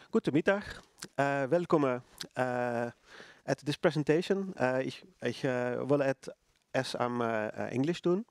Guten Mittag. Welkom at this presentation. Ich will it as I'm English doen.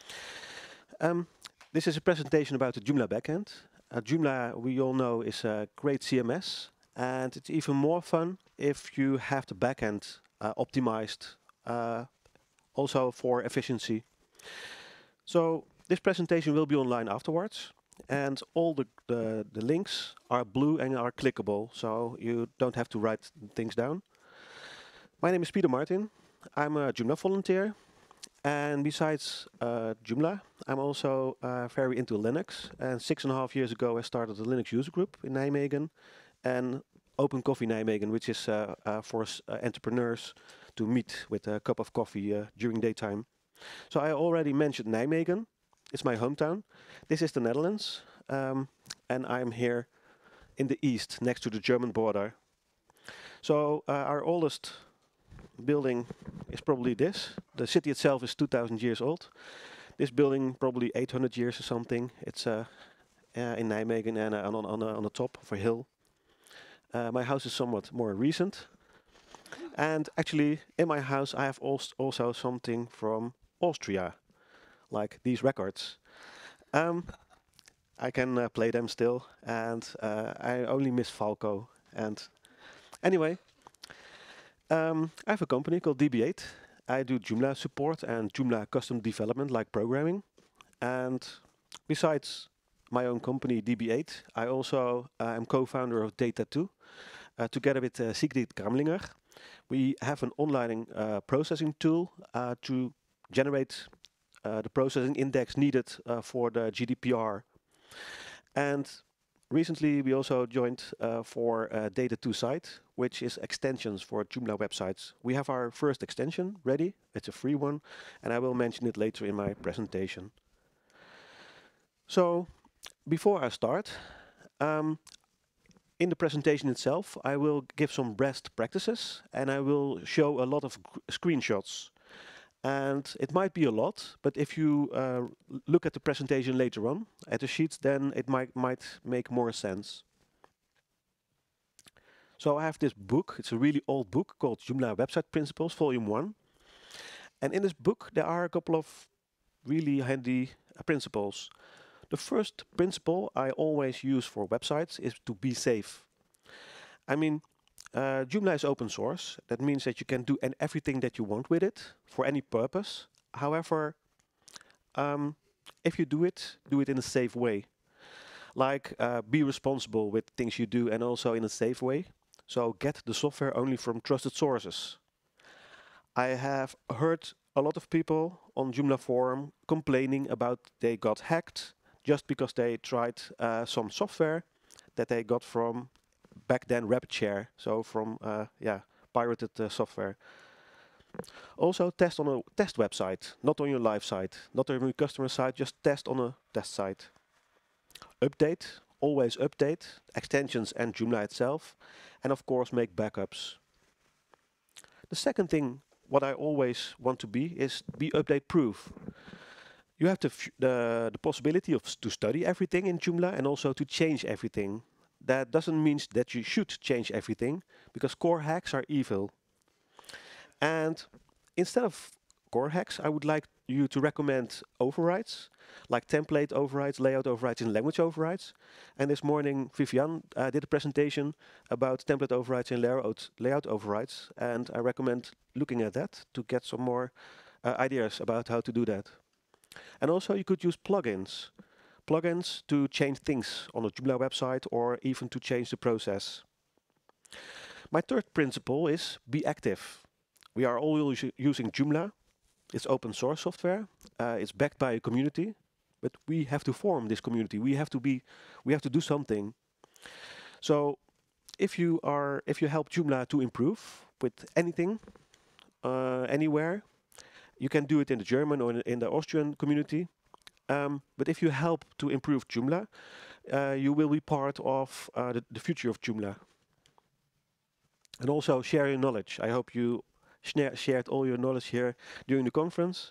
This is a presentation about the Joomla backend. Joomla, we all know, is a great CMS, and it's even more fun if you have the backend optimized also for efficiency. So this presentation will be online afterwards. And all the links are blue and are clickable, so you don't have to write things down. My name is Peter Martin. I'm a Joomla volunteer. And besides Joomla, I'm also very into Linux. And 6.5 years ago, I started a Linux user group in Nijmegen. And Open Coffee Nijmegen, which is for entrepreneurs to meet with a cup of coffee during daytime. So I already mentioned Nijmegen. It's my hometown. This is the Netherlands, and I'm here in the east, next to the German border. So our oldest building is probably this. The city itself is 2,000 years old. This building probably 800 years or something. It's in Nijmegen and on the top of a hill. My house is somewhat more recent. And actually, in my house, I have also something from Austria, like these records. I can play them still, and I only miss Falco. And anyway, I have a company called DB8. I do Joomla support and Joomla custom development, like programming. And besides my own company, DB8, I also am co-founder of Data2, together with Sigrid Kramlinger. We have an online processing tool to generate the processing index needed for the GDPR. And recently we also joined for Data2 site, which is extensions for Joomla websites. We have our first extension ready. It's a free one, and I will mention it later in my presentation. So before I start, in the presentation itself, I will give some best practices, and I will show a lot of screenshots. And it might be a lot, but if you look at the presentation later on, at the sheets, then it might make more sense. So I have this book. It's a really old book called Joomla Website Principles, Volume 1. And in this book, there are a couple of really handy principles. The first principle I always use for websites is to be safe. I mean, Joomla is open source. That means that you can do everything that you want with it for any purpose. However, if you do it in a safe way. Like be responsible with things you do and also in a safe way. So get the software only from trusted sources. I have heard a lot of people on Joomla forum complaining about they got hacked just because they tried some software that they got from back then RapidShare, so from pirated software. Also test on a test website, not on your live site, not on your customer site, just test on a test site. Update, always update, extensions and Joomla itself, and of course make backups. The second thing, what I always want to be, is be update proof. You have the possibility to study everything in Joomla and also to change everything. That doesn't mean that you should change everything, because core hacks are evil. And instead of core hacks, I would like you to recommend overrides, like template overrides, layout overrides, and language overrides. And this morning, Vivian did a presentation about template overrides and layout overrides, and I recommend looking at that to get some more ideas about how to do that. And also you could use plugins. Plugins to change things on a Joomla website or even to change the process. My third principle is be active. We are all using Joomla. It's open source software. It's backed by a community, but we have to form this community. We have to do something. So if you help Joomla to improve with anything, anywhere, you can do it in the German or in the Austrian community. But if you help to improve Joomla, you will be part of the future of Joomla. And also share your knowledge. I hope you shared all your knowledge here during the conference.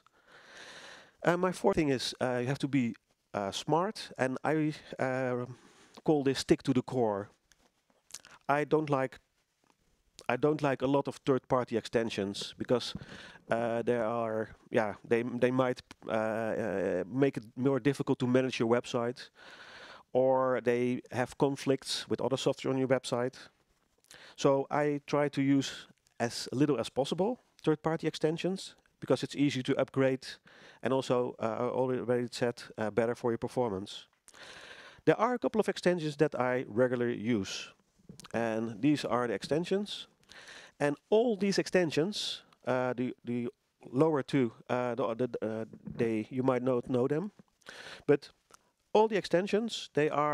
My fourth thing is you have to be smart, and I call this stick to the core. I don't like I don't like a lot of third-party extensions because there are, yeah, they might make it more difficult to manage your website, or they have conflicts with other software on your website. So I try to use as little as possible third-party extensions because it's easy to upgrade, and also I already said better for your performance. There are a couple of extensions that I regularly use, and these are the extensions. And all these extensions, the lower two, they you might not know them, but all the extensions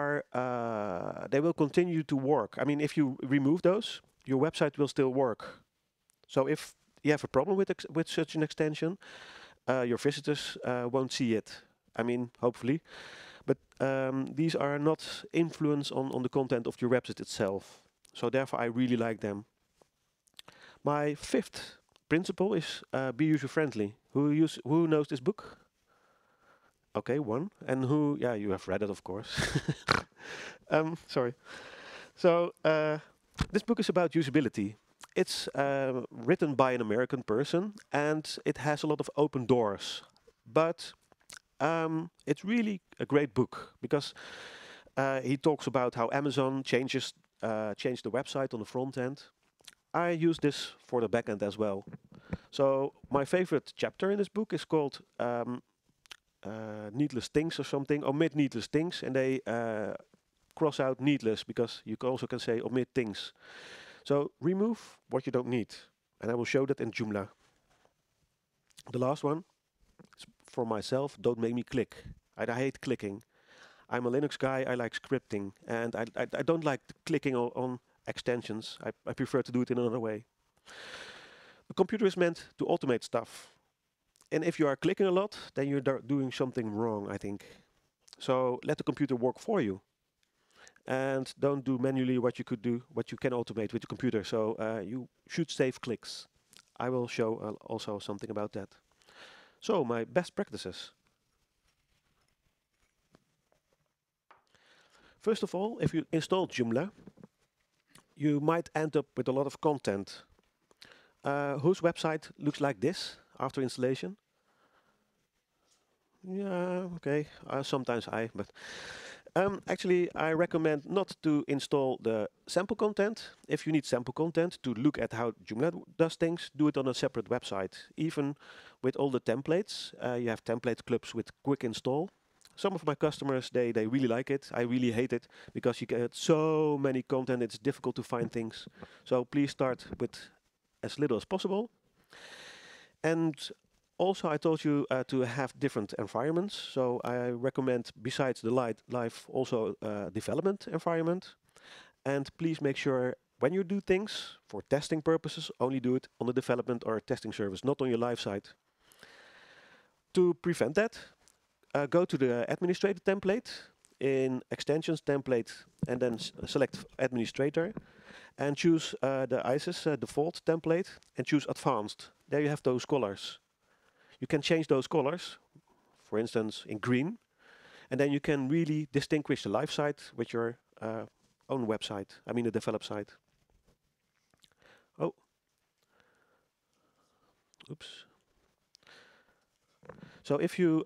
they will continue to work. I mean, if you remove those, your website will still work. So if you have a problem with such an extension, your visitors won't see it. I mean, hopefully, but these are not influence on the content of your website itself. So therefore, I really like them. My fifth principle is be user friendly. Who knows this book? Okay, one. And who? Yeah, you have read it, of course. Sorry. So this book is about usability. It's written by an American person, and it has a lot of open doors. But it's really a great book because he talks about how Amazon changed the website on the front end. I use this for the back end as well. So my favorite chapter in this book is called Needless Things or something, omit needless things, and they cross out needless because you also can say omit things. So remove what you don't need, and I will show that in Joomla. The last one is for myself, don't make me click. I hate clicking. I'm a Linux guy, I like scripting, and I don't like clicking on extensions. I prefer to do it in another way. A computer is meant to automate stuff. And if you are clicking a lot, then you're doing something wrong, I think. So let the computer work for you. And don't do manually what you can automate with the computer. So you should save clicks. I will show also something about that. So my best practices. First of all, if you install Joomla, you might end up with a lot of content. Whose website looks like this after installation? Yeah, okay. Sometimes but actually I recommend not to install the sample content. If you need sample content to look at how Joomla does things, do it on a separate website. Even with all the templates, you have template clubs with quick install. Some of my customers, they really like it. I really hate it because you get so many content, it's difficult to find things. So please start with as little as possible. And also, I told you to have different environments. So I recommend, besides the live, also development environment. And please make sure when you do things for testing purposes, only do it on the development or testing service, not on your live site. To prevent that, go to the administrator template in extensions template, and then select administrator and choose the ISIS default template and choose advanced. There you have those colors. You can change those colors, for instance, in green, and then you can really distinguish the live site with your own website, I mean the develop site. Oh, oops. So if you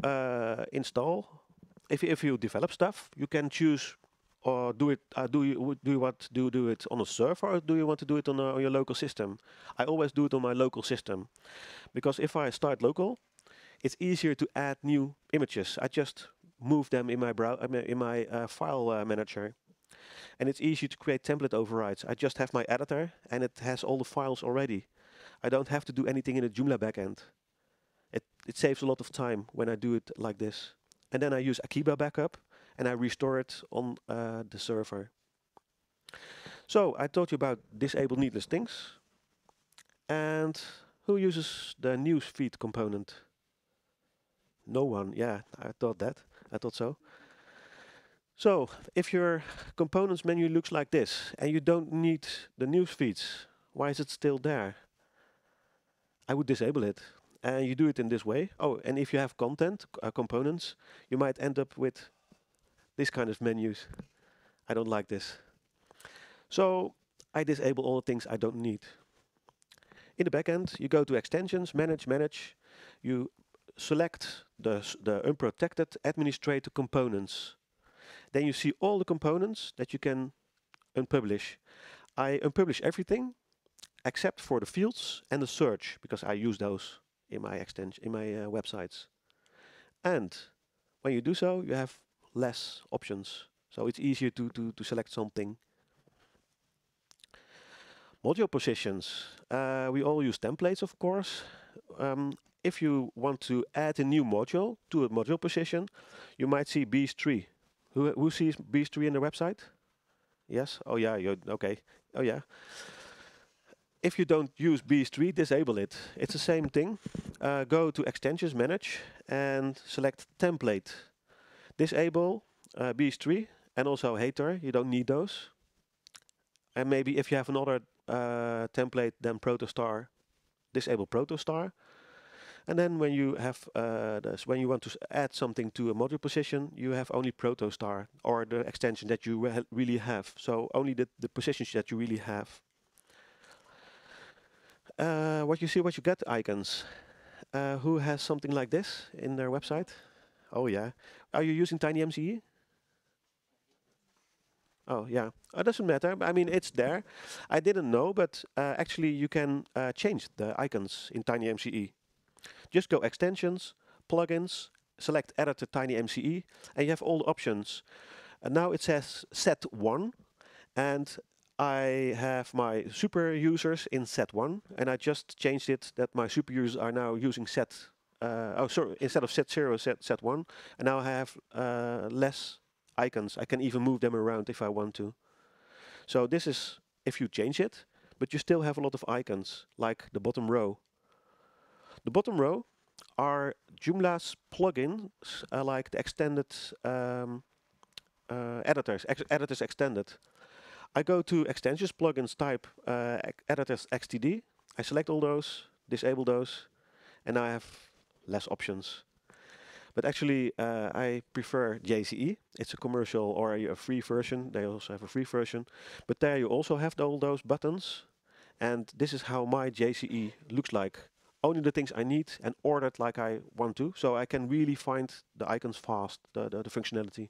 if you develop stuff, you can choose or do it. Do you want to do it on a server, or do you want to do it on your local system? I always do it on my local system because if I start local, it's easier to add new images. I just move them in my file manager, and it's easy to create template overrides. I just have my editor, and it has all the files already. I don't have to do anything in the Joomla backend. It saves a lot of time when I do it like this. And then I use Akiba backup, and I restore it on the server. So I told you about disable needless things. And who uses the newsfeed component? No one. Yeah, I thought that. I thought so. So if your components menu looks like this, and you don't need the news feeds, why is it still there? I would disable it. And you do it in this way. Oh, and if you have content, components, you might end up with this kind of menus. I don't like this. So I disable all the things I don't need. In the backend, you go to extensions, manage. You select the unprotected administrator components. Then you see all the components that you can unpublish. I unpublish everything except for the fields and the search, because I use those in my websites. And when you do so, you have less options. So it's easier to select something. Module positions. We all use templates, of course. If you want to add a new module to a module position, you might see Beast tree. Who sees Beast tree in the website? Yes? Oh yeah, okay. Oh yeah. If you don't use Beast tree, disable it. It's the same thing. Go to extensions, manage, and select template. Disable Beast tree and also hater. You don't need those. And maybe if you have another template than Protostar, disable Protostar. And then when you have when you want to add something to a module position, you have only Protostar or the extension that you really have. So only the positions that you really have. What you get icons. Who has something like this in their website? Oh yeah. Are you using TinyMCE? Oh yeah, it doesn't matter. I mean, it's there. I didn't know, but actually you can change the icons in TinyMCE. Just go extensions, plugins, select edit to TinyMCE, and you have all the options. And now it says set 1, and I have my super users in set 1, and I just changed it that my super users are now using set. Sorry, instead of set 0, set 1, and now I have less icons. I can even move them around if I want to. So this is if you change it, but you still have a lot of icons, like the bottom row. The bottom row are Joomla's plugins, like the extended editors extended. I go to extensions, plugins, type editors XTD. I select all those, disable those, and I have less options. But actually, I prefer JCE. It's a commercial or a free version. They also have a free version. But there you also have all those buttons. And this is how my JCE looks like. Only the things I need and ordered like I want to. So I can really find the icons fast, the functionality.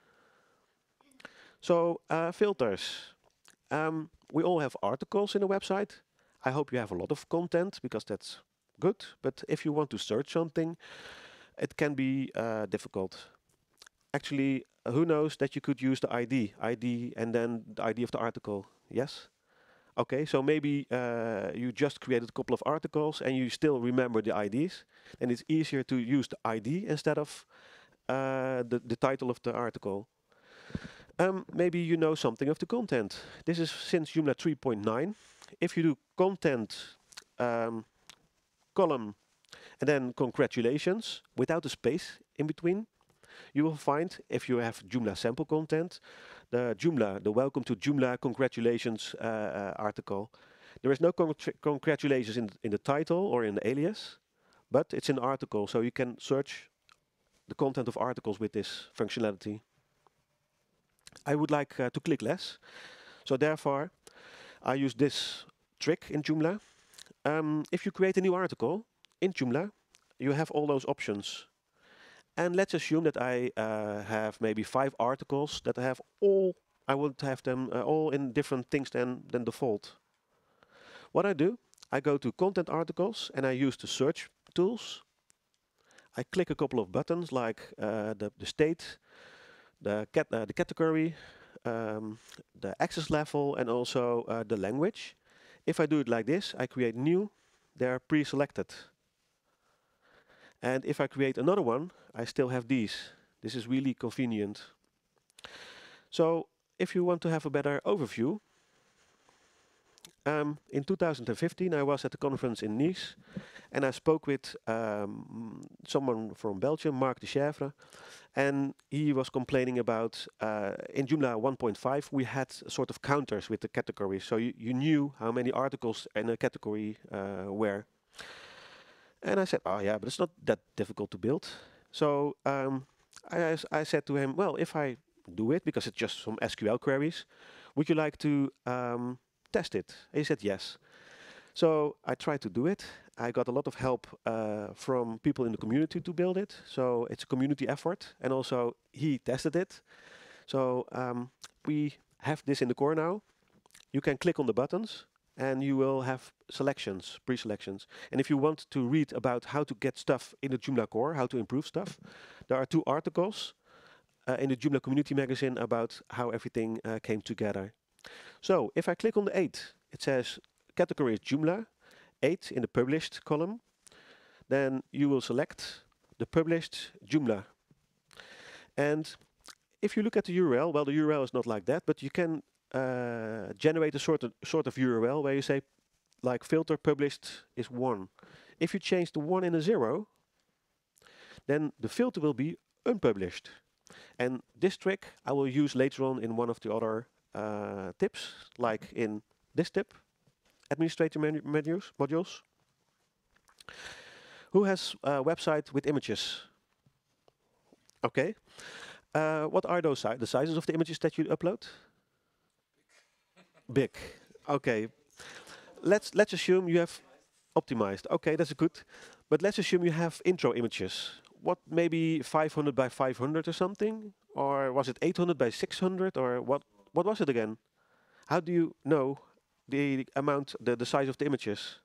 So filters. We all have articles in the website. I hope you have a lot of content because that's good. But if you want to search something, it can be difficult. Actually, who knows that you could use the ID and then the ID of the article? Yes? Okay, so maybe you just created a couple of articles and you still remember the IDs. And it's easier to use the ID instead of the title of the article. Maybe you know something of the content. This is since Joomla 3.9. If you do content column and then congratulations without a space in between, you will find, if you have Joomla sample content, the welcome to Joomla congratulations article. There is no congratulations in the title or in the alias, but it's an article, so you can search the content of articles with this functionality. I would like to click less, so therefore I use this trick in Joomla. If you create a new article in Joomla, you have all those options. And let's assume that I have maybe 5 articles that have all, I want to have them all in different things than default. What I do, I go to content articles and I use the search tools. I click a couple of buttons like the state, the category, the access level, and also the language. If I do it like this, I create new, they're pre-selected. And if I create another one, I still have these. This is really convenient. So if you want to have a better overview, in 2015 I was at a conference in Nice and I spoke with someone from Belgium, Marc de Chèvre, and he was complaining about in Joomla 1.5 we had sort of counters with the categories, so you knew how many articles in a category were. And I said, oh yeah, but it's not that difficult to build. So I said to him, well, if I do it, because it's just some SQL queries, would you like to test it. And he said yes. So I tried to do it. I got a lot of help from people in the community to build it. So it's a community effort. And also he tested it. So we have this in the core now. You can click on the buttons and you will have selections, pre-selections. And if you want to read about how to get stuff in the Joomla core, how to improve stuff, there are 2 articles in the Joomla community magazine about how everything came together. So if I click on the 8, it says category is Joomla, 8 in the published column. Then you will select the published Joomla. And if you look at the URL, well, the URL is not like that, but you can generate a sort of URL where you say, like, filter published is 1. If you change the 1 in a 0, then the filter will be unpublished. And this trick I will use later on in one of the other tips, like in this tip, administrator modules. Who has a website with images? Okay. What are those the sizes of the images that you upload? Big. Okay. Let's assume you have optimized. Okay, that's good. But let's assume you have intro images. What, maybe 500 by 500 or something? Or was it 800 by 600? Or what was it again? How do you know the amount, the size of the images?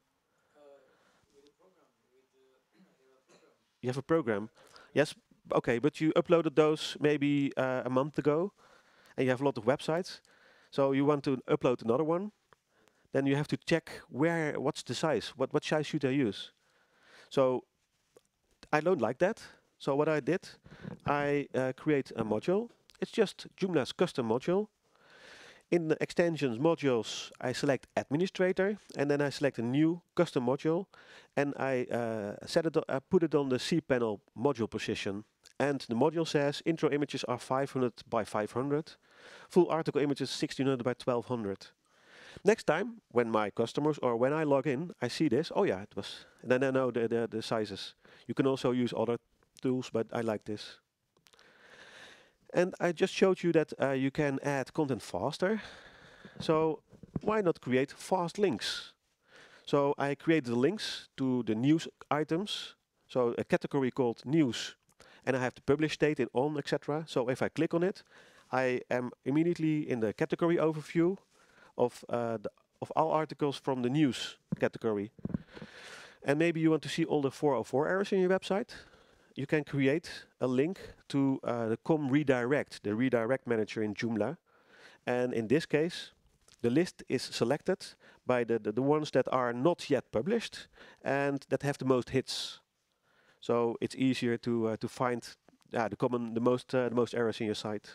You have a program. Yes, okay, but you uploaded those maybe a month ago, and you have a lot of websites. So you want to upload another one, then you have to check what's the size, what size should I use? So I don't like that. So what I did, I create a module. It's just Joomla's custom module. In the extensions modules, I select administrator, and then I select a new custom module, and I put it on the cPanel module position. And the module says intro images are 500 by 500, full article images 1600 by 1200. Next time, when my customers or when I log in, I see this. Oh yeah, it was. And then I know the sizes. You can also use other tools, but I like this. And I just showed you that you can add content faster. So why not create fast links? So I created the links to the news items. So a category called news. And I have the publish state in on, etc. So if I click on it, I am immediately in the category overview of all articles from the news category. And maybe you want to see all the 404 errors in your website. You can create a link to the com redirect, the redirect manager in Joomla. And in this case, the list is selected by the ones that are not yet published and that have the most hits. So it's easier to find the most errors in your site.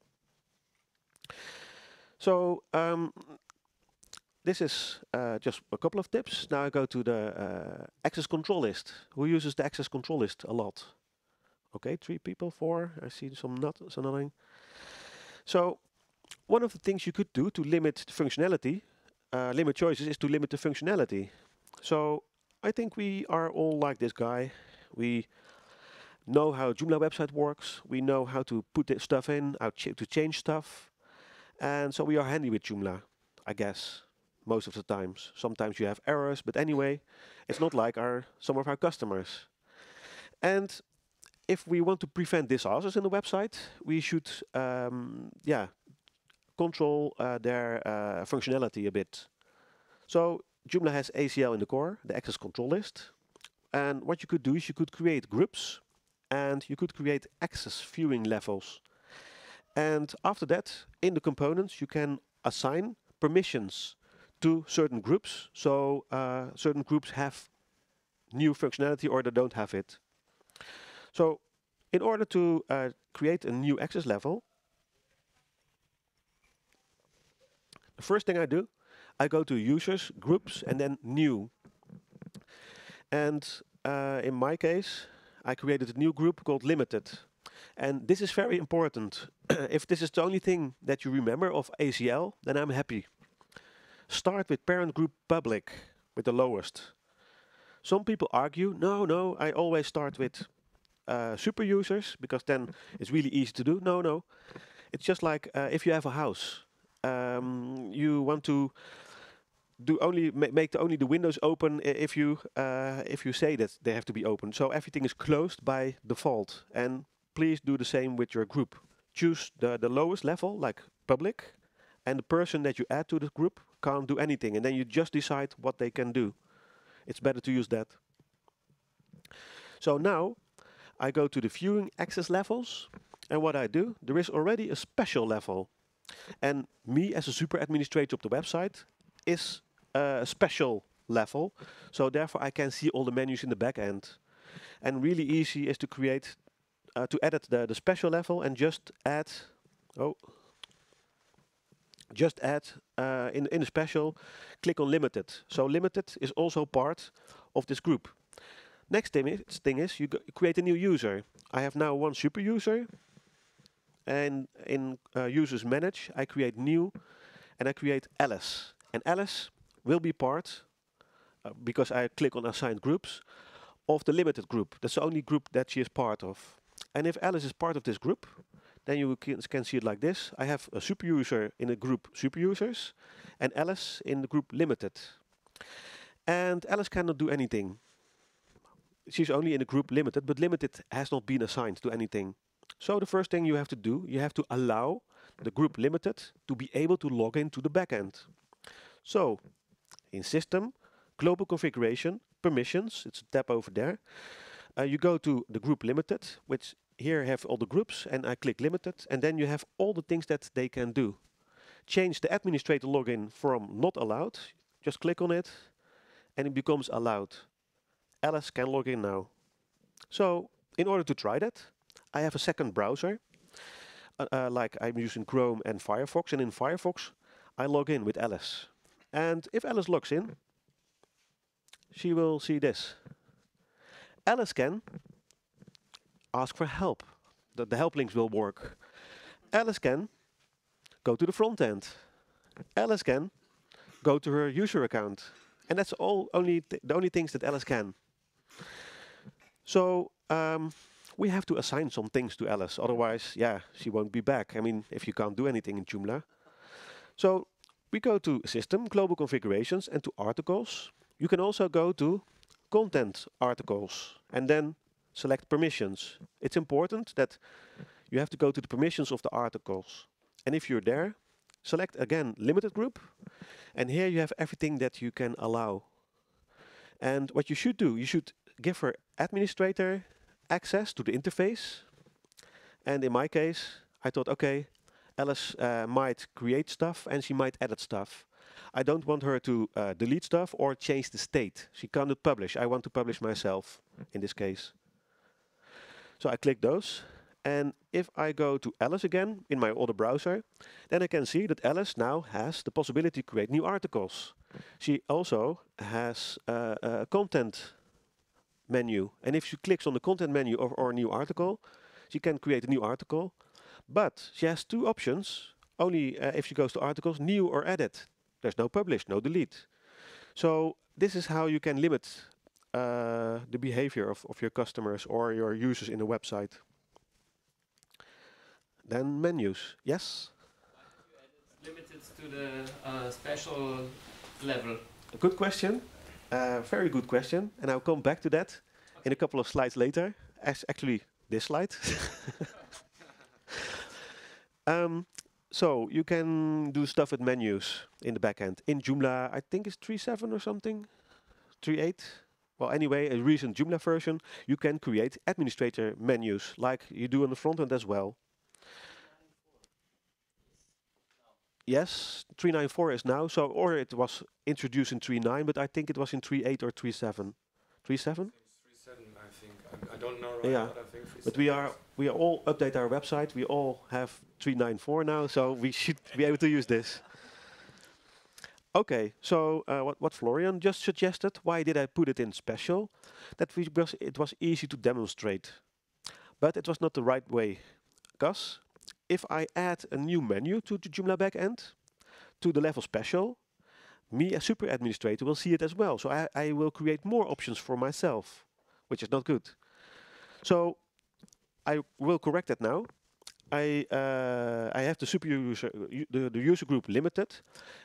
So this is just a couple of tips. Now I go to the access control list. Who uses the access control list a lot? Okay, 3 people, 4. I see some nodding. So one of the things you could do to limit the functionality, limit choices, is to limit the functionality. So I think we are all like this guy. We know how a Joomla website works. We know how to put this stuff in, how to change stuff. And so we are handy with Joomla, I guess, most of the times. Sometimes you have errors, but anyway, it's not like some of our customers. And if we want to prevent disasters in the website, we should control their functionality a bit. So Joomla has ACL in the core, the access control list. And what you could do is you could create groups and you could create access viewing levels. And after that, in the components, you can assign permissions to certain groups. So certain groups have new functionality or they don't have it. So in order to create a new access level, the first thing I do, I go to users, groups, and then new. And in my case, I created a new group called limited. And this is very important. If this is the only thing that you remember of ACL, then I'm happy. Start with parent group public, with the lowest. Some people argue, no, I always start with super users, because then it's really easy to do. No. It's just like if you have a house. You want to make only the windows open if you say that they have to be open. So everything is closed by default. And please do the same with your group. Choose the lowest level, like public, and the person that you add to the group can't do anything. And then you just decide what they can do. It's better to use that. So now I go to the viewing access levels. And what I do, there is already a special level. And me as a super administrator of the website is a special level. So therefore I can see all the menus in the back end. And really easy is to create, to edit the special level and just add, in the special, click on limited. So limited is also part of this group. Next thing is you create a new user. I have now one super user. And in users manage, I create new, and I create Alice. And Alice will be part, because I click on assigned groups, of the limited group. That's the only group that she is part of. And if Alice is part of this group, then you can see it like this. I have a super user in a group super users, and Alice in the group limited. And Alice cannot do anything. She's only in the group limited, but limited has not been assigned to anything. So the first thing you have to do, you have to allow the group limited to be able to log into the backend. So in System, Global Configuration, Permissions, it's a tab over there. You go to the group limited, which here have all the groups, and I click limited, and then you have all the things that they can do. Change the administrator login from not allowed, just click on it, and it becomes allowed. Alice can log in now. So in order to try that, I have a second browser, like I'm using Chrome and Firefox, and in Firefox I log in with Alice. And if Alice logs in, she will see this. Alice can ask for help. The help links will work. Alice can go to the front end. Alice can go to her user account. And that's the only things that Alice can. So we have to assign some things to Alice, otherwise, yeah, she won't be back. I mean, if you can't do anything in Joomla. So we go to System, Global Configurations, and to Articles. You can also go to Content Articles, and then select Permissions. It's important that you have to go to the permissions of the articles. And if you're there, select again Limited Group, and here you have everything that you can allow. And what you should do, you should give her administrator access to the interface. And in my case, I thought, okay, Alice might create stuff and she might edit stuff. I don't want her to delete stuff or change the state. She cannot publish. I want to publish myself in this case. So I click those. And if I go to Alice again in my other browser, then I can see that Alice now has the possibility to create new articles. She also has a content menu. And if she clicks on the content menu or a new article, she can create a new article. But she has two options. Only if she goes to articles, new or edit. There's no publish, no delete. So this is how you can limit the behavior of your customers or your users in a website. Then menus, yes? Limited to the special level. A good question, very good question, and I'll come back to that in a couple of slides later. Actually, this slide. So you can do stuff with menus in the backend. In Joomla, I think it's 3.7 or something, 3.8. Well, anyway, a recent Joomla version, you can create administrator menus like you do on the front end as well. Yes, 3.9.4 is now, so or it was introduced in 3.9, but I think it was in 3.8 or 3.7. 3.7? 3.7, I think. I don't know right Yeah, now, but I think 3.7. but we are all update our website. We all have 3.9.4 now, so we should be able to use this. Okay, so what Florian just suggested, why did I put it in special? Because it was easy to demonstrate, but it was not the right way. Because if I add a new menu to the Joomla backend, to the level special, me as super administrator will see it as well. So I will create more options for myself, which is not good. So I will correct that now. I have the super user, the user group limited.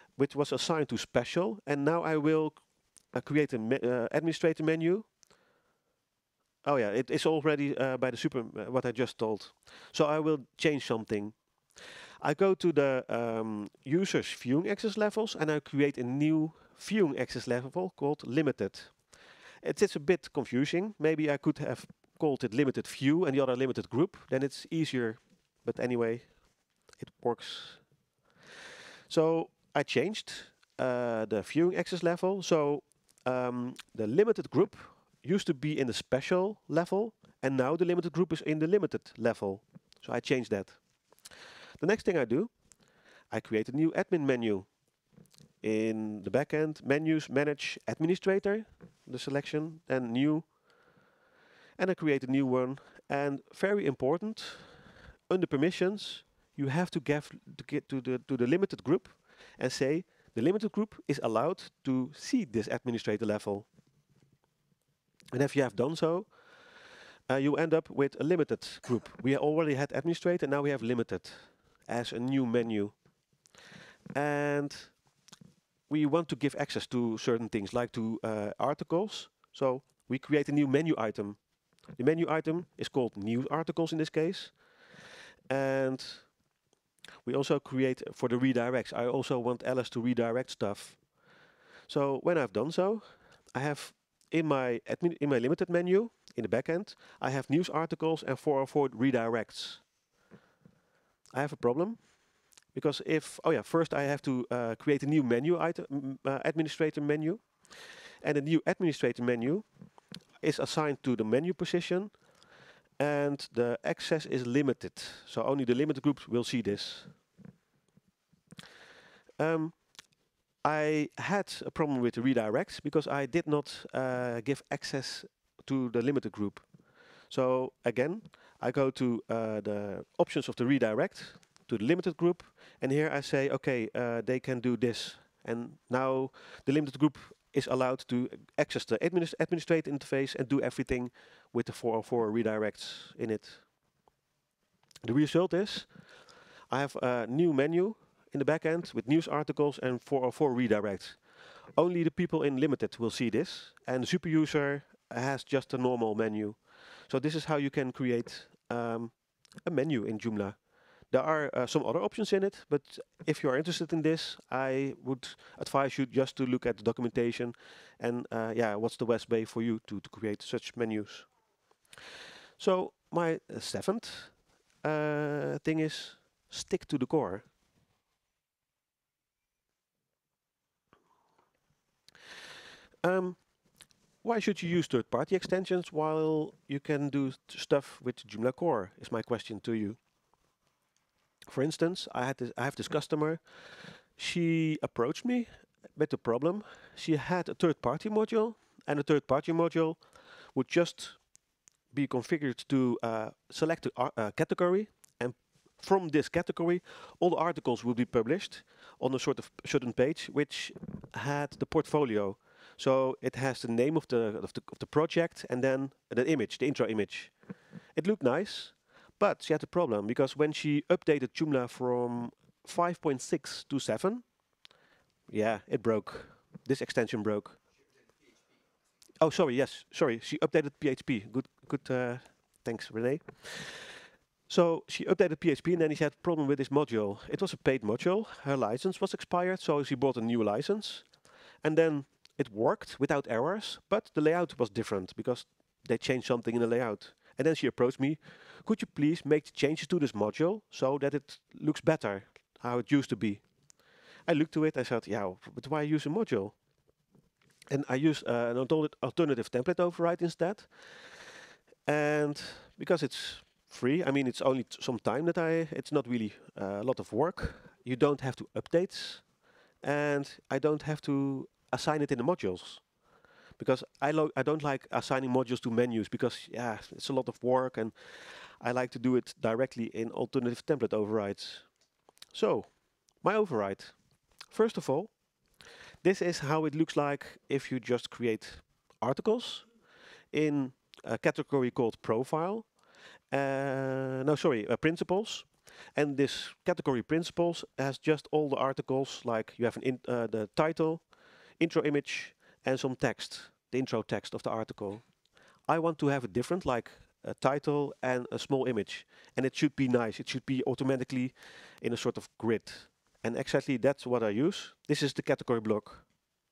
which was assigned to special, and now I will create an administrator menu. Oh yeah, it is already by the what I just told. So I will change something. I go to the user's viewing access levels and I create a new viewing access level called limited. It's a bit confusing. Maybe I could have called it limited view and the other limited group. Then it's easier. But anyway, it works. So I changed the viewing access level. So the limited group used to be in the special level, and now the limited group is in the limited level. So I changed that. The next thing I do, I create a new admin menu. In the backend, menus, manage, administrator, the selection, and new. And I create a new one. And very important, under permissions, you have to get to the limited group and say the limited group is allowed to see this administrator level. And if you have done so, you end up with a limited group. We already had administrator, now we have limited as a new menu. And we want to give access to certain things, like to articles. So we create a new menu item. The menu item is called new articles in this case. And we also create for the redirects. I also want Alice to redirect stuff. So when I've done so, I have in my limited menu, in the backend, I have news articles and 404 redirects. I have a problem because first I have to create a new menu item, administrator menu, and the new administrator menu is assigned to the menu position, and the access is limited. So only the limited groups will see this. I had a problem with the redirects because I did not give access to the limited group. So again, I go to the options of the redirect, to the limited group, and here I say, okay, they can do this. And now the limited group is allowed to access the administrator interface and do everything with the 404 redirects in it. The result is I have a new menu in the backend with news articles and 404 redirects. Only the people in limited will see this, and the super user has just a normal menu. So this is how you can create a menu in Joomla. There are some other options in it, but if you are interested in this, I would advise you just to look at the documentation and what's the best way for you to create such menus. So my seventh thing is stick to the core. Why should you use third-party extensions while you can do stuff with Joomla Core, is my question to you. For instance, I have this customer. She approached me with a problem. She had a third-party module, and the third-party module would just be configured to select a category, and from this category, all the articles will be published on a sort of certain page, which had the portfolio. So it has the name of the project and then the image, the intro image. It looked nice, but she had a problem because when she updated Joomla from 5.6 to 7, yeah, it broke. This extension broke. Oh, sorry, yes, sorry. She updated PHP. Good. Thanks, Renee. So she updated PHP and then she had a problem with this module. It was a paid module. Her license was expired, so she bought a new license. And then it worked without errors, but the layout was different because they changed something in the layout. And then she approached me, could you please make changes to this module so that it looks better, how it used to be? I looked to it, I said, yeah, but why use a module? And I use an alternative template override instead. And because it's free, I mean, it's only some time that it's not really a lot of work. You don't have to update, and I don't have to assign it in the modules, because I don't like assigning modules to menus because it's a lot of work, and I like to do it directly in alternative template overrides. So my override, first of all, this is how it looks like if you just create articles in a category called profile. Principles. And this category principles has just all the articles, like you have the title, intro image, and some text, the intro text of the article. I want to have it different, like a title and a small image. And it should be nice. It should be automatically in a sort of grid. And exactly that's what I use. This is the category block.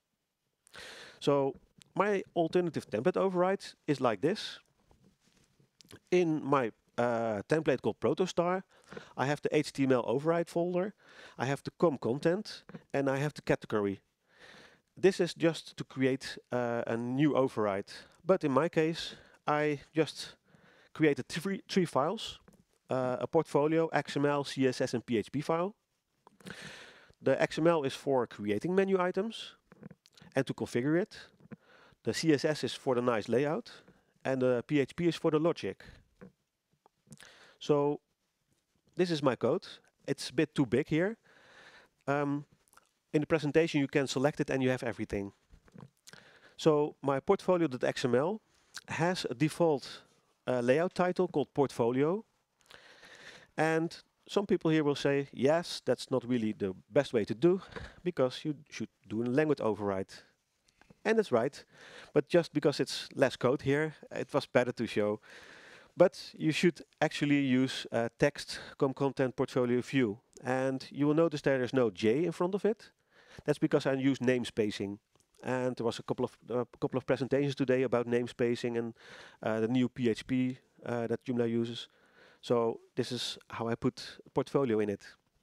So my alternative template override is like this. In my template called Protostar, I have the HTML override folder, I have the COM content, and I have the category. This is just to create a new override. But in my case, I just created three files, a portfolio, XML, CSS, and PHP file. The XML is for creating menu items and to configure it. The CSS is for the nice layout, and the PHP is for the logic. So this is my code. It's a bit too big here. In the presentation you can select it and you have everything. So my portfolio.xml has a default layout title called portfolio. And some people here will say, yes, that's not really the best way to do, because you should do a language override. And that's right, but just because it's less code here, it was better to show. But you should actually use text com content portfolio view. And you will notice there is no J in front of it. That's because I use namespacing. And there was a couple of presentations today about namespacing and the new PHP that Joomla uses. So this is how I put portfolio in it.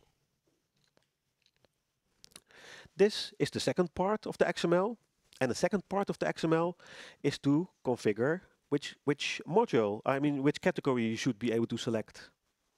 This is the second part of the XML. And the second part of the XML is to configure which module, which category you should be able to select.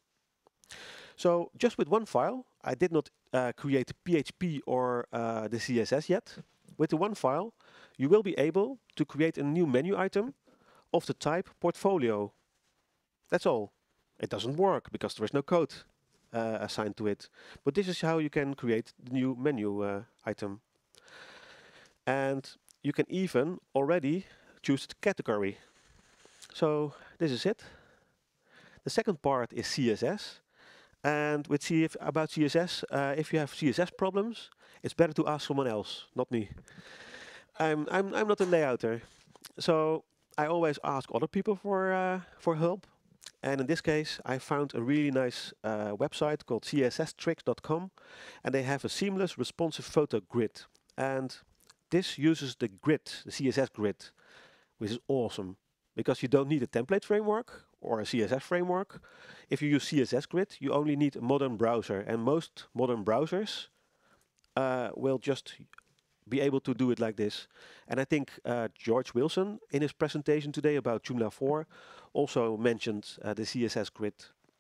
So just with one file, I did not create PHP or the CSS yet. With the one file, you will be able to create a new menu item of the type portfolio. That's all. It doesn't work because there is no code assigned to it. But this is how you can create the new menu item. And you can even already choose the category. So this is it. The second part is CSS. And with about CSS, if you have CSS problems, it's better to ask someone else, not me. I'm not a layouter, so I always ask other people for help. And in this case, I found a really nice website called csstricks.com, and they have a seamless, responsive photo grid. And this uses the grid, the CSS grid, which is awesome, because you don't need a template framework or a CSS framework. If you use CSS grid, you only need a modern browser, and most modern browsers will just be able to do it like this. And I think George Wilson, in his presentation today about Joomla 4, also mentioned the CSS grid.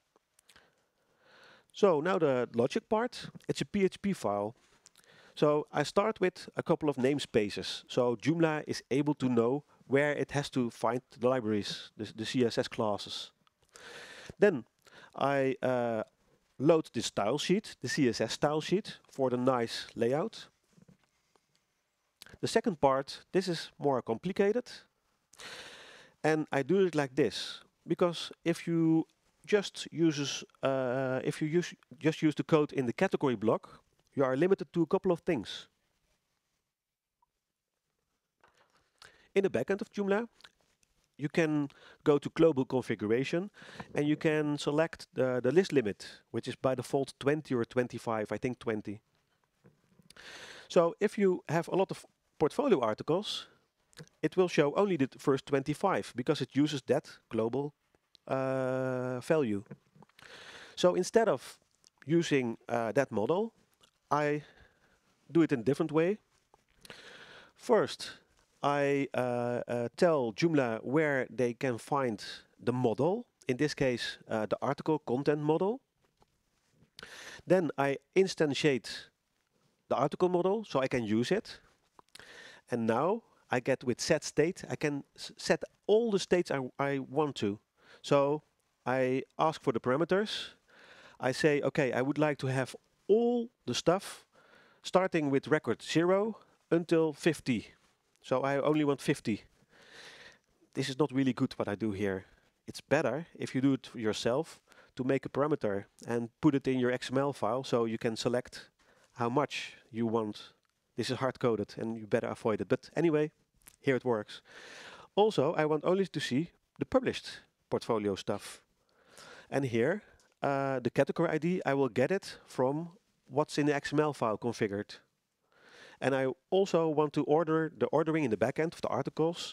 So now the logic part, it's a PHP file. So I start with a couple of namespaces. So Joomla is able to know where it has to find the libraries, the CSS classes. Then I load this style sheet, the CSS style sheet, for the nice layout. The second part, this is more complicated. And I do it like this, because if you just use the code in the category block, you are limited to a couple of things. In the backend of Joomla, you can go to global configuration and you can select the list limit, which is by default 20 or 25, I think 20. So if you have a lot of portfolio articles, it will show only the first 25 because it uses that global value. So instead of using that model, I do it in a different way. First, I tell Joomla where they can find the model, in this case the article content model. Then I instantiate the article model so I can use it. And now I get with set state, I can set all the states I want to. So I ask for the parameters. I say, okay, I would like to have all the stuff starting with record 0 until 50. So I only want 50. This is not really good what I do here. It's better if you do it yourself to make a parameter and put it in your XML file so you can select how much you want. This is hard-coded and you better avoid it. But anyway, here it works. Also, I want only to see the published portfolio stuff. And here, the category ID, I will get it from what's in the XML file configured. And I also want to order the ordering in the backend of the articles,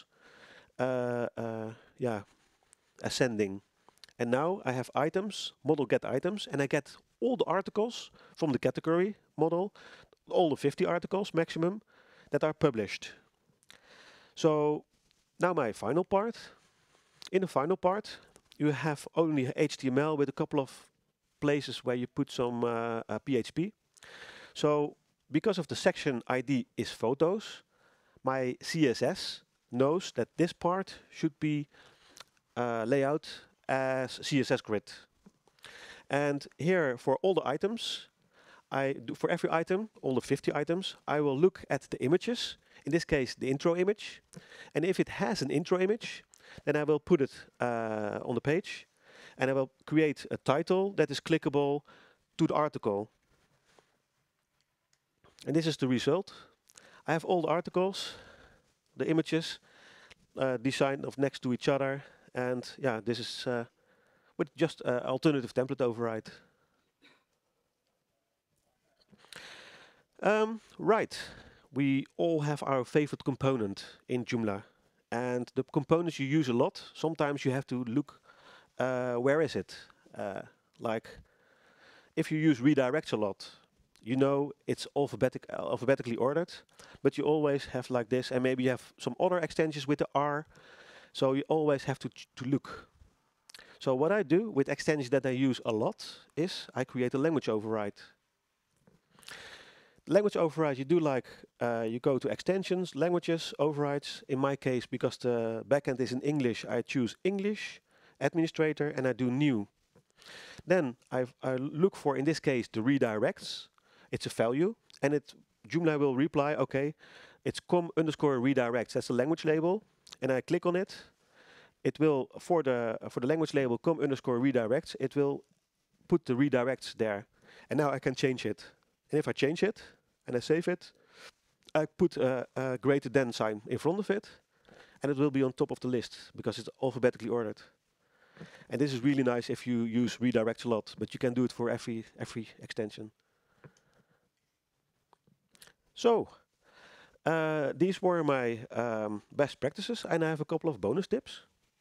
ascending. And now I have items, model get items, and I get all the articles from the category model, all the 50 articles maximum that are published. So now my final part. In the final part, you have only HTML with a couple of places where you put some PHP. So because of the section ID is photos, my CSS knows that this part should be layout as CSS grid. And here for all the items, for every item, all the 50 items, I will look at the images, in this case the intro image. And if it has an intro image, then I will put it on the page, and I will create a title that is clickable to the article. And this is the result. I have all the articles, the images, designed of next to each other, and yeah, this is with just alternative template override. Right, we all have our favorite component in Joomla, and the components you use a lot. Sometimes you have to look where is it. Like if you use redirects a lot, you know it's alphabetically ordered, but you always have like this, and maybe you have some other extensions with the R, so you always have to look. So what I do with extensions that I use a lot is I create a language override. Language override you do like, you go to extensions, languages, overrides. In my case, because the backend is in English, I choose English, administrator, and I do new. Then I look for, in this case, the redirects. It's a value, and Joomla will reply, okay, it's com_redirects. That's the language label, and I click on it. It will, for the language label com_redirects, it will put the redirects there. And now I can change it. And if I change it, and I save it, I put a greater than sign in front of it, and it will be on top of the list, because it's alphabetically ordered. And this is really nice if you use redirects a lot, but you can do it for every extension. So, these were my best practices, and I have a couple of bonus tips.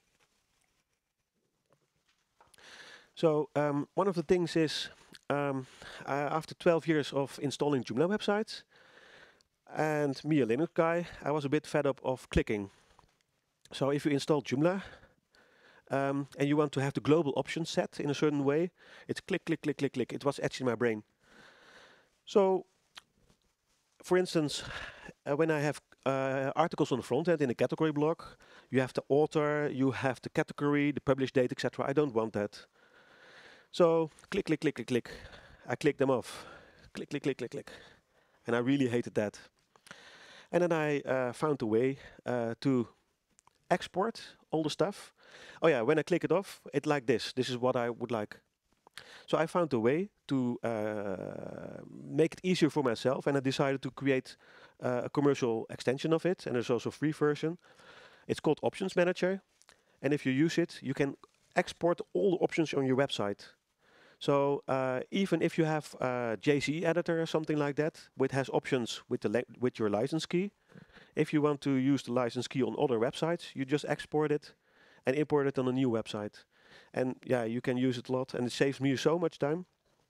So, one of the things is, after 12 years of installing Joomla websites, and me a Linux guy, I was a bit fed up of clicking. So if you install Joomla, and you want to have the global options set in a certain way, it's click, click, click, click, click. It was etched in my brain. So, for instance, when I have articles on the front end in a category block, you have the author, you have the category, the published date, etc. I don't want that. So, click, click, click, click, click. I click them off. Click, click, click, click, click. And I really hated that. And then I found a way to export all the stuff. Oh yeah, when I click it off, it's like this. This is what I would like. So I found a way to make it easier for myself, and I decided to create a commercial extension of it, and there's also a free version. It's called Options Manager, and if you use it, you can export all the options on your website. So even if you have a JCE editor or something like that, which has options with your license key, if you want to use the license key on other websites, you just export it and import it on a new website. And yeah, you can use it a lot, and it saves me so much time.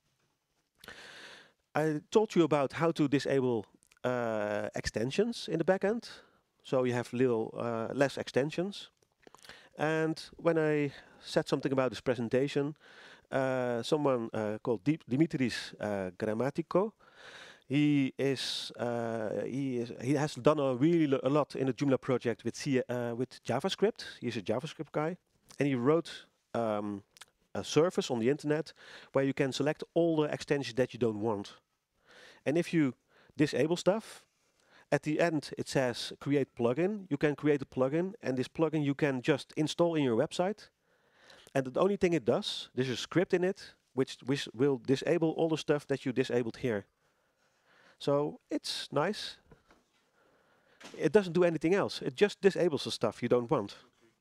I told you about how to disable extensions in the backend. So you have less extensions. And when I said something about this presentation, someone called Dimitris Grammatiko, he has done a lot in the Joomla project with JavaScript. He's a JavaScript guy, and he wrote a service on the internet where you can select all the extensions that you don't want. And if you disable stuff, at the end it says create plugin. You can create a plugin, and this plugin you can just install in your website. And the only thing it does, there's a script in it which will disable all the stuff that you disabled here. So it's nice. It doesn't do anything else. It just disables the stuff you don't want.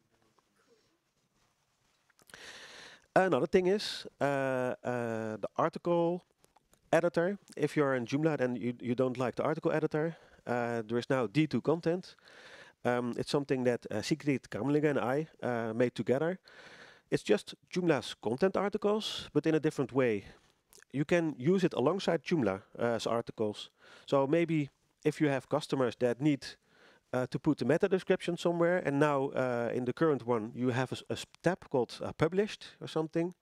Another thing is the article editor. If you're in Joomla and you don't like the article editor, there is now D2 content. It's something that Sigrid Karmelinge and I made together. It's just Joomla's content articles, but in a different way. You can use it alongside Joomla as articles. So maybe if you have customers that need to put the meta description somewhere, and now in the current one you have a tab called published or something.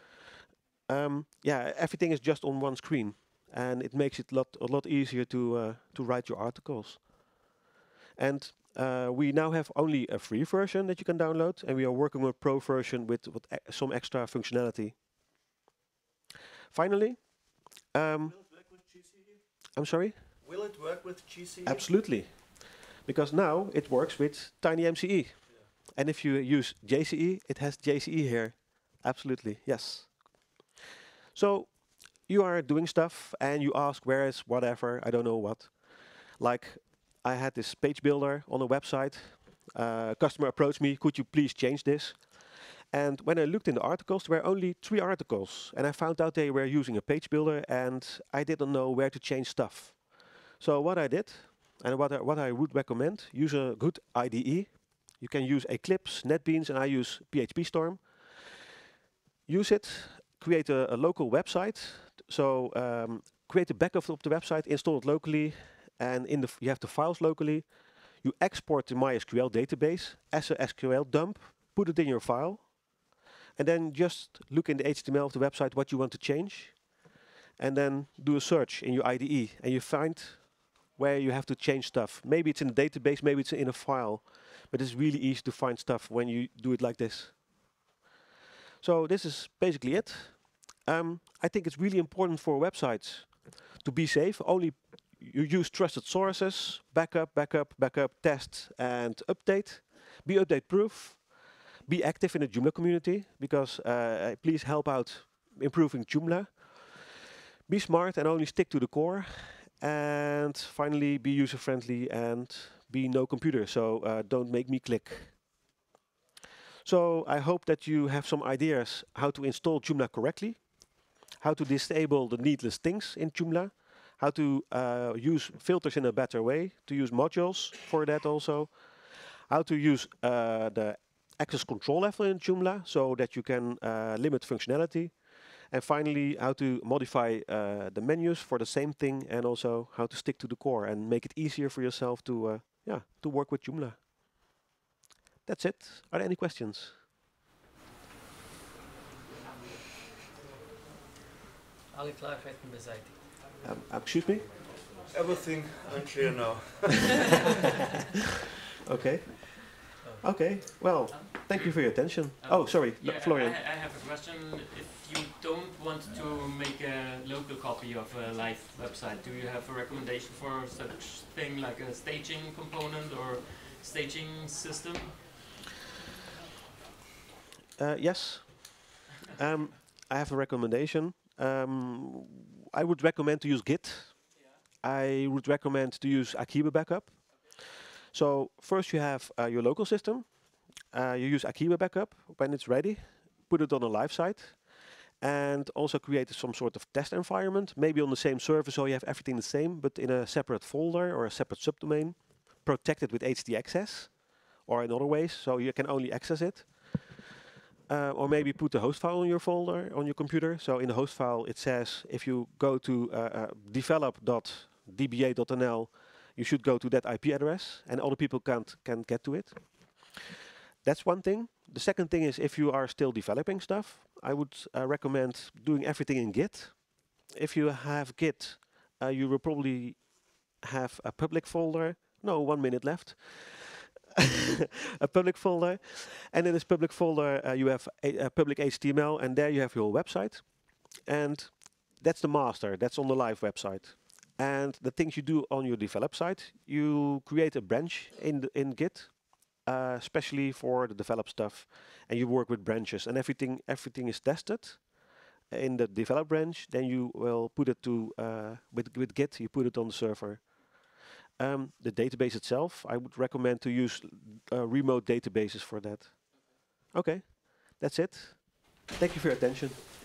Yeah, everything is just on one screen, and it makes it a lot easier to write your articles. And we now have only a free version that you can download, and we are working on a pro version with some extra functionality. Finally, will it work with GCE? I'm sorry? Will it work with GCE? Absolutely. Because now it works with TinyMCE. Yeah. And if you use JCE, it has JCE here. Absolutely, yes. So you are doing stuff and you ask where is whatever, I don't know what. Like I had this page builder on a website. Customer approached me, could you please change this? And when I looked in the articles, there were only 3 articles. And I found out they were using a page builder and I didn't know where to change stuff. So what I did, and what I would recommend, use a good IDE. You can use Eclipse, NetBeans, and I use PHP Storm. Use it, create a local website. So create a backup of the website, install it locally, and you have the files locally. You export the MySQL database as a SQL dump, put it in your file, and then just look in the HTML of the website what you want to change, and then do a search in your IDE, and you find where you have to change stuff. Maybe it's in the database, maybe it's in a file, but it's really easy to find stuff when you do it like this. So this is basically it. I think it's really important for websites to be safe. Only you use trusted sources, backup, test, and update. Be update proof. Be active in the Joomla community, because please help out improving Joomla. Be smart and only stick to the core. And finally, be user-friendly and be no computer, so don't make me click. So I hope that you have some ideas how to install Joomla correctly, how to disable the needless things in Joomla, how to use filters in a better way, to use modules for that also, how to use the access control level in Joomla so that you can limit functionality. And finally, how to modify the menus for the same thing, and also how to stick to the core and make it easier for yourself to work with Joomla. That's it. Are there any questions? Alle Klarheiten beseitigt. Excuse me? Everything unclear now. Okay. Okay. Well, thank you for your attention. Oh, sorry, Yeah, Florian. I have a question. If you don't want to make a local copy of a live website, do you have a recommendation for such thing like a staging component or staging system? Yes. I have a recommendation. I would recommend to use Git. I would recommend to use Akiba Backup. So first you have your local system. You use Akiba Backup when it's ready. Put it on a live site. And also create some sort of test environment. Maybe on the same server, so you have everything the same, but in a separate folder or a separate subdomain. Protected with htaccess or in other ways, so you can only access it. Or maybe put the host file on your folder, on your computer. So in the host file it says if you go to develop.dba.nl, you should go to that IP address and other people can get to it. That's one thing. The second thing is if you are still developing stuff, I would recommend doing everything in Git. If you have Git, you will probably have a public folder. No, 1 minute left. A public folder, and in this public folder you have a public HTML, and there you have your website, and that's the master, that's on the live website. And the things you do on your develop site, you create a branch in Git, especially for the develop stuff, and you work with branches, and everything is tested in the develop branch. Then you will put it to with Git. You put it on the server. The database itself, I would recommend to use remote databases for that. Okay, that's it. Thank you for your attention.